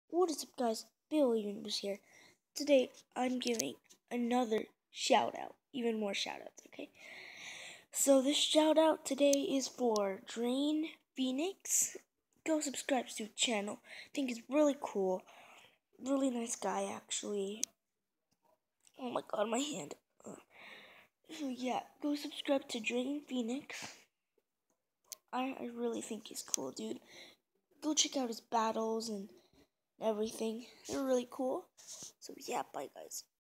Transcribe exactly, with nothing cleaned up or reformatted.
What is up, guys? Billy Universe here. Today I'm giving another shout out, even more shout outs, okay? So this shout out today is for Drain Phoenix. Go subscribe to his channel. I think he's really cool. Really nice guy, actually. Oh my god, my hand. Uh, So yeah, go subscribe to Drain Phoenix. I, I really think he's cool, dude. Go check out his battles and everything. They're really cool. So yeah, bye guys.